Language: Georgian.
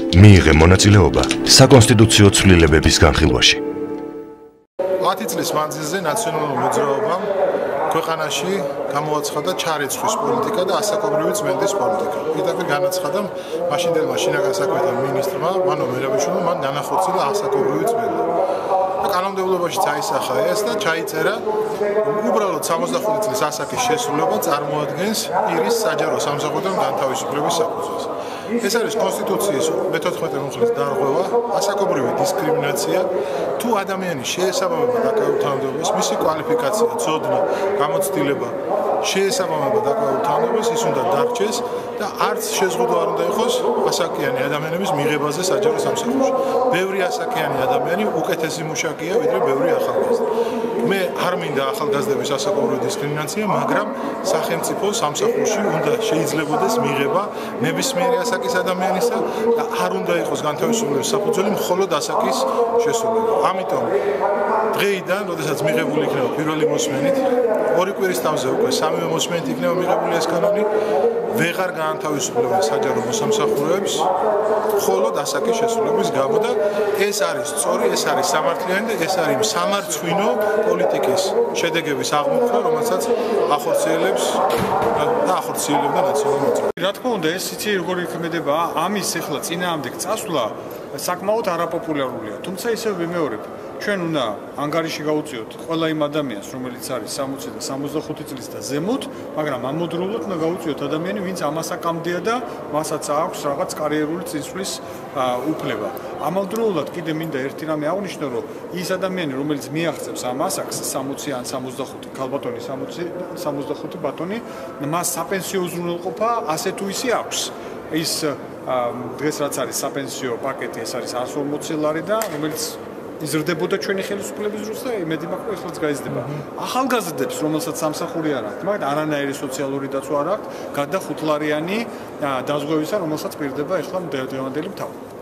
მიიღე მონაწილეობა საკონსტიტუციო ცვლილებების განხილვაში. 10 წლის მანძილზე ნაციონალურ მოძრაობამ ქვეყანაში გამოაცხადა ჩარეცხვის პოლიტიკა და ასაკობრივი წმენდის პოლიტიკა. პირდაპირ განაცხადა მაშინდელმა შინაგან საქმეთა მინისტრმა მანო მერაბიშვილმა მან განახორციელა ასაკობრივი წმენდა. კანონმდებლობაში წაისახა ეს და ჩაიწერა უბრალოდ 65 წლის ასაკის შესრულება წარმოადგენს პირის საჯარო სამსახურიდან განთავისუფლების საფუძველს. ეს არის კონსტიტუციის მე-14 მუხლის დარღვევა, ასაკობრივი დისკრიმინაცია, თუ ადამიანი შეესაბამება დაკავებულ თანამდებობას, მისი კვალიფიკაცია, ცოდნა, გამოცდილება შეესაბამება დაკავებულ თანამდებობას, ის უნდა დარჩეს და არც შეზღუდვა არ უნდა იყოს ასაკიანი ადამიანების მიღებაზე საჯარო სამსახურში. ბევრი ასაკიანი ადამიანი უკეთესი მუშაკია, ვიდრე ბევრი ახალგაზრდა. მე არ მინდა ახალგაზრდების ასაკობრივი დისკრიმინაცია, მაგრამ სახელმწიფო სამსახურში უნდა შეიძლებოდეს მიღება ნებისმიერი ასაკის ადამიანისა და არ უნდა იყოს განთავისუფლების საფუძველი მხოლოდ ასაკის შესრულება. ამიტომ დღეიდან, როდესაც მიღებული იქნება პირველი მოსმენით, ორი კვირის თავზე უკვე სამივე მოსმენით იქნება მიღებული ეს კანონი, ვეღარ გაანთავისუფლებენ საჯარო მოსამსახურეებს მხოლოდ ასაკის შესრულების გამო და ეს არის სწორი, ეს არის სამართლიანი და ეს არის სამარცხვინო პოლიტიკის შედეგების აღმოფხვრა, რომელსაც ახორციელებს და ახორციელებდა ნაციონალური მოძრაობა. რა თქმა უნდა, ეს იცი როგორი იქმედება, ამის ახლა წინააღმდეგ წასვლა საკმაოდ არაპოპულარულია. თუმცა ისევ ვიმეორებ, ჩვენ უნდა ანგარიში გავუწიოთ ყველა იმ ადამიანს, რომელიც არის 60 და 65 წლის და ზემოთ, მაგრამ ამოდროულად უნდა გავუწიოთ ადამიანი, ვინც ამასაკამდეა და მასაც აქვს რაღაც კარიერული წინსვლის უფლება. ამავდროულად კიდე მინდა ერთი რამე აღვნიშნო, რომ ის ადამიანი, რომელიც მიაღწევს ამ ასაკს 60 ან 65, ქალბატონი 65 ბატონი, მას საპენსიო უზრუნველყოფა ასე თუ ისე აქვს. ის დღეს რაც არის საპენსიო პაკეტი, ეს არის 140 ლარი და რომელიც იზრდებოდა ჩვენი ხელისუფლების დროს და იმედი მაქვს ეხლაც გაიზრდება. ახალგაზრდებს, რომელსაც სამსახური არ აქვთ, მაგრამ არანაირი სოციალური დაცვა არ აქვთ, გარდა 5 ლარიანი დაზღვევისა, რომელსაც პირდება ეხლა დღევანდელი მთავრობა.